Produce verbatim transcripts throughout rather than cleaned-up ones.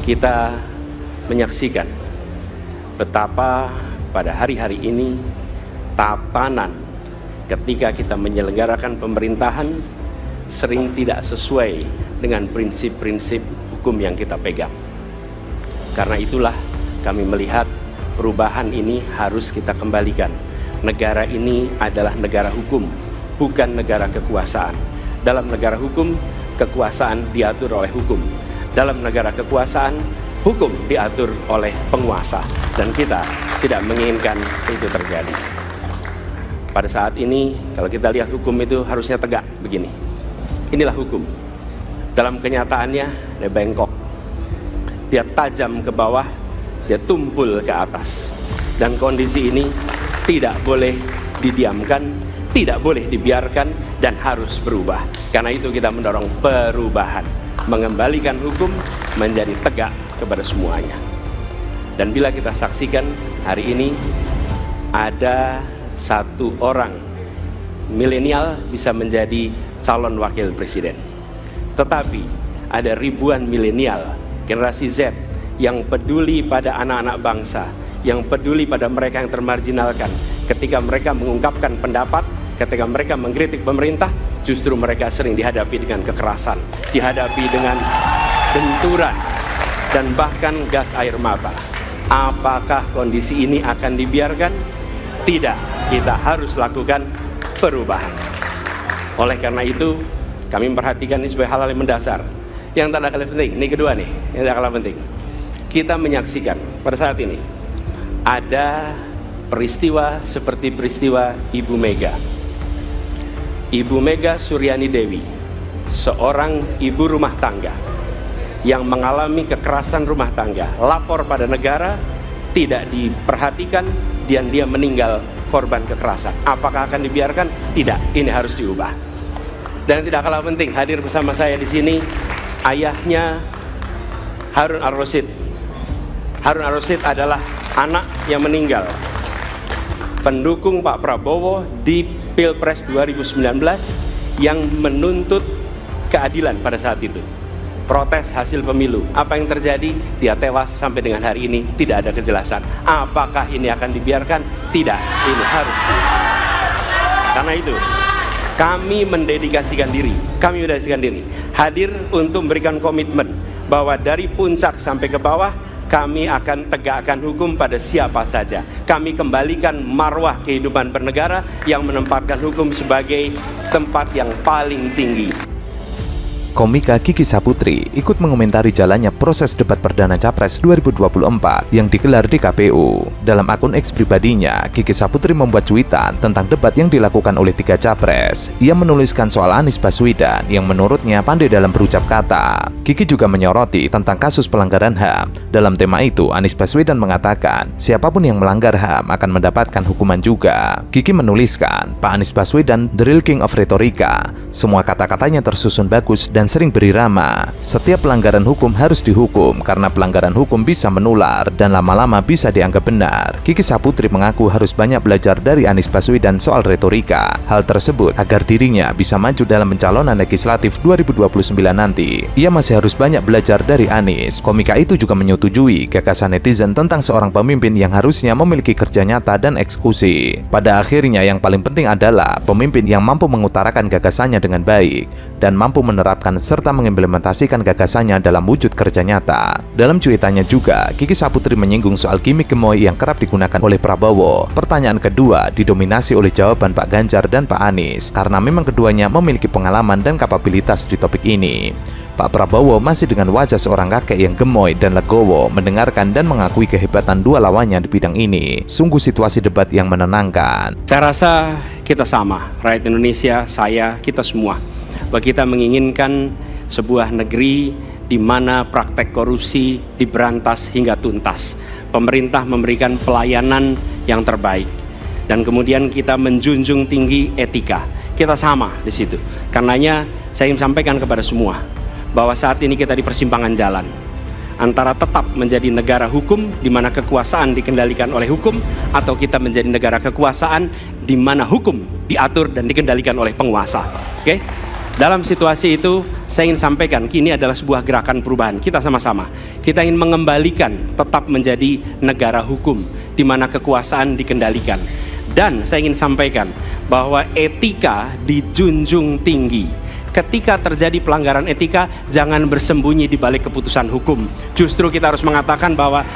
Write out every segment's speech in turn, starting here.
kita menyaksikan betapa pada hari-hari ini tatanan ketika kita menyelenggarakan pemerintahan sering tidak sesuai dengan prinsip-prinsip hukum yang kita pegang. Karena itulah kami melihat perubahan ini harus kita kembalikan. Negara ini adalah negara hukum, bukan negara kekuasaan. Dalam negara hukum, kekuasaan diatur oleh hukum. Dalam negara kekuasaan, hukum diatur oleh penguasa. Dan kita tidak menginginkan itu terjadi. Pada saat ini, kalau kita lihat hukum itu harusnya tegak begini. Inilah hukum. Dalam kenyataannya, dia bengkok. Dia tajam ke bawah, dia tumpul ke atas. Dan kondisi ini tidak boleh didiamkan, tidak boleh dibiarkan, dan harus berubah. Karena itu kita mendorong perubahan, mengembalikan hukum menjadi tegak kepada semuanya. Dan bila kita saksikan hari ini ada satu orang milenial bisa menjadi calon wakil presiden, tetapi ada ribuan milenial generasi Z yang peduli pada anak-anak bangsa, yang peduli pada mereka yang termarginalkan. Ketika mereka mengungkapkan pendapat, ketika mereka mengkritik pemerintah, justru mereka sering dihadapi dengan kekerasan, dihadapi dengan benturan, dan bahkan gas air mata. Apakah kondisi ini akan dibiarkan? Tidak, kita harus lakukan perubahan. Oleh karena itu, kami memperhatikan ini sebagai hal-hal yang mendasar. Yang tak kalah penting, ini kedua nih, yang tak kalah penting. Kita menyaksikan pada saat ini ada peristiwa seperti peristiwa Ibu Mega. Ibu Mega Suryani Dewi, seorang ibu rumah tangga yang mengalami kekerasan rumah tangga, lapor pada negara, tidak diperhatikan, dan dia meninggal korban kekerasan. Apakah akan dibiarkan? Tidak, ini harus diubah. Dan tidak kalah penting, hadir bersama saya di sini ayahnya Harun Ar-Rasyid. Harun Ar-Rasyid adalah anak yang meninggal, pendukung Pak Prabowo di Pilpres dua ribu sembilan belas yang menuntut keadilan pada saat itu, protes hasil pemilu. Apa yang terjadi? Dia tewas. Sampai dengan hari ini tidak ada kejelasan. Apakah ini akan dibiarkan? Tidak, ini harus dibiarkan. Karena itu kami mendedikasikan diri, kami mendedikasikan diri hadir untuk memberikan komitmen bahwa dari puncak sampai ke bawah kami akan tegakkan hukum pada siapa saja. Kami kembalikan marwah kehidupan bernegara yang menempatkan hukum sebagai tempat yang paling tinggi. Komika Kiki Saputri ikut mengomentari jalannya proses debat perdana Capres dua ribu dua puluh empat yang digelar di K P U. Dalam akun X pribadinya, Kiki Saputri membuat cuitan tentang debat yang dilakukan oleh tiga capres. Ia menuliskan soal Anies Baswedan yang menurutnya pandai dalam berucap kata. Kiki juga menyoroti tentang kasus pelanggaran H A M. Dalam tema itu, Anies Baswedan mengatakan, siapapun yang melanggar H A M akan mendapatkan hukuman juga. Kiki menuliskan, Pak Anies Baswedan, the real king of retorika. Semua kata-katanya tersusun bagus dan sering berirama. Setiap pelanggaran hukum harus dihukum karena pelanggaran hukum bisa menular dan lama-lama bisa dianggap benar. Kiki Saputri mengaku harus banyak belajar dari Anies Baswedan soal retorika. Hal tersebut agar dirinya bisa maju dalam pencalonan legislatif dua ribu dua puluh sembilan nanti. Ia masih harus banyak belajar dari Anies. Komika itu juga menyetujui gagasan netizen tentang seorang pemimpin yang harusnya memiliki kerja nyata dan eksekusi. Pada akhirnya yang paling penting adalah pemimpin yang mampu mengutarakan gagasannya dengan baik dan mampu menerapkan serta mengimplementasikan gagasannya dalam wujud kerja nyata. Dalam cuitannya juga, Kiki Saputri menyinggung soal gimmick gemoy yang kerap digunakan oleh Prabowo. Pertanyaan kedua didominasi oleh jawaban Pak Ganjar dan Pak Anies, karena memang keduanya memiliki pengalaman dan kapabilitas di topik ini. Pak Prabowo masih dengan wajah seorang kakek yang gemoy dan legowo mendengarkan dan mengakui kehebatan dua lawannya di bidang ini. Sungguh situasi debat yang menenangkan. Saya rasa kita sama, rakyat Indonesia, saya, kita semua, bahwa kita menginginkan sebuah negeri di mana praktek korupsi diberantas hingga tuntas. Pemerintah memberikan pelayanan yang terbaik, dan kemudian kita menjunjung tinggi etika. Kita sama di situ. Karenanya saya ingin sampaikan kepada semua bahwa saat ini kita di persimpangan jalan antara tetap menjadi negara hukum di mana kekuasaan dikendalikan oleh hukum, atau kita menjadi negara kekuasaan di mana hukum diatur dan dikendalikan oleh penguasa. Oke? Dalam situasi itu, saya ingin sampaikan, kini adalah sebuah gerakan perubahan. Kita sama-sama, kita ingin mengembalikan tetap menjadi negara hukum, di mana kekuasaan dikendalikan. Dan saya ingin sampaikan bahwa etika dijunjung tinggi. Ketika terjadi pelanggaran etika, jangan bersembunyi di balik keputusan hukum. Justru kita harus mengatakan bahwa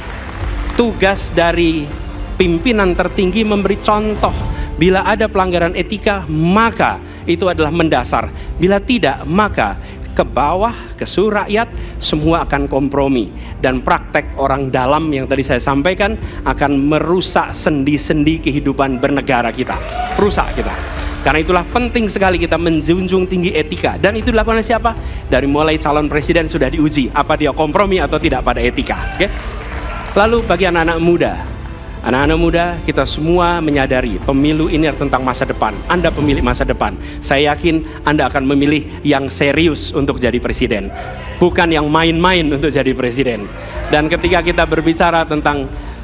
tugas dari pimpinan tertinggi memberi contoh. Bila ada pelanggaran etika, maka itu adalah mendasar. Bila tidak, maka ke bawah, ke seluruh rakyat, semua akan kompromi. Dan praktek orang dalam yang tadi saya sampaikan akan merusak sendi-sendi kehidupan bernegara kita. Rusak kita. Karena itulah penting sekali kita menjunjung tinggi etika. Dan itu dilakukan oleh siapa? Dari mulai calon presiden sudah diuji, apa dia kompromi atau tidak pada etika. Oke? Lalu bagi anak-anak muda, anak-anak muda, kita semua menyadari pemilu ini tentang masa depan. Anda pemilik masa depan. Saya yakin Anda akan memilih yang serius untuk jadi presiden, bukan yang main-main untuk jadi presiden. Dan ketika kita berbicara tentang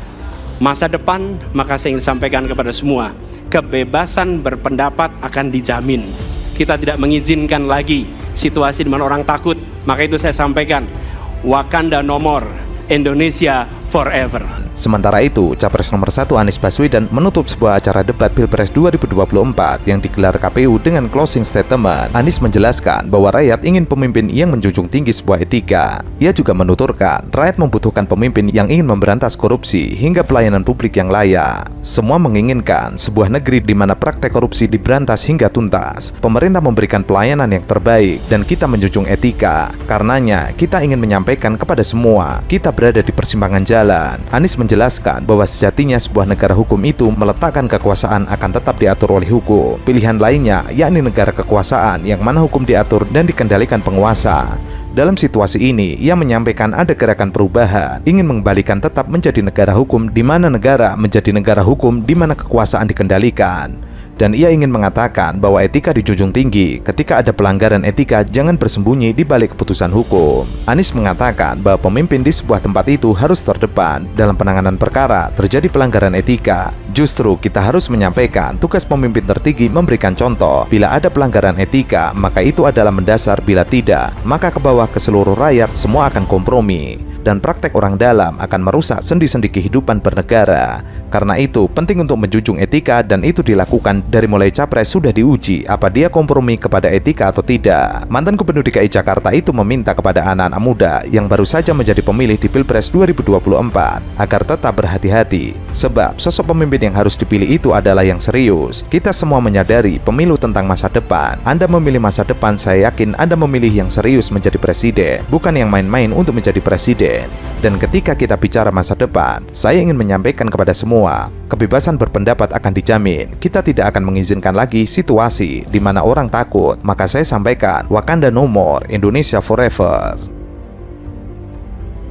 masa depan, maka saya ingin sampaikan kepada semua, kebebasan berpendapat akan dijamin. Kita tidak mengizinkan lagi situasi di mana orang takut. Maka itu saya sampaikan, Wakanda no more, Indonesia forever. Sementara itu, Capres nomor satu Anies Baswedan menutup sebuah acara debat Pilpres dua ribu dua puluh empat yang digelar K P U dengan closing statement. Anies menjelaskan bahwa rakyat ingin pemimpin yang menjunjung tinggi sebuah etika. Ia juga menuturkan, rakyat membutuhkan pemimpin yang ingin memberantas korupsi hingga pelayanan publik yang layak. Semua menginginkan sebuah negeri di mana praktek korupsi diberantas hingga tuntas. Pemerintah memberikan pelayanan yang terbaik dan kita menjunjung etika. Karenanya, kita ingin menyampaikan kepada semua, kita berada di persimpangan jalan. Anies menjelaskan bahwa sejatinya sebuah negara hukum itu meletakkan kekuasaan akan tetap diatur oleh hukum. Pilihan lainnya yakni negara kekuasaan yang mana hukum diatur dan dikendalikan penguasa. Dalam situasi ini, ia menyampaikan ada gerakan perubahan, ingin mengembalikan tetap menjadi negara hukum di mana negara menjadi negara hukum di mana kekuasaan dikendalikan. Dan ia ingin mengatakan bahwa etika dijunjung tinggi. Ketika ada pelanggaran etika, jangan bersembunyi di balik keputusan hukum. Anies mengatakan bahwa pemimpin di sebuah tempat itu harus terdepan dalam penanganan perkara terjadi pelanggaran etika. Justru kita harus menyampaikan tugas pemimpin tertinggi memberikan contoh. Bila ada pelanggaran etika, maka itu adalah mendasar. Bila tidak, maka ke bawah ke seluruh rakyat semua akan kompromi. Dan praktek orang dalam akan merusak sendi-sendi kehidupan bernegara. Karena itu penting untuk menjunjung etika dan itu dilakukan dari mulai capres sudah diuji apa dia kompromi kepada etika atau tidak. Mantan Gubernur D K I Jakarta itu meminta kepada anak-anak muda yang baru saja menjadi pemilih di Pilpres dua ribu dua puluh empat agar tetap berhati-hati. Sebab sosok pemimpin yang harus dipilih itu adalah yang serius. Kita semua menyadari pemilu tentang masa depan. Anda memilih masa depan, saya yakin Anda memilih yang serius menjadi presiden, bukan yang main-main untuk menjadi presiden. Dan ketika kita bicara masa depan, saya ingin menyampaikan kepada semua, kebebasan berpendapat akan dijamin. Kita tidak akan mengizinkan lagi situasi di mana orang takut. Maka saya sampaikan, Wakanda no more, Indonesia forever.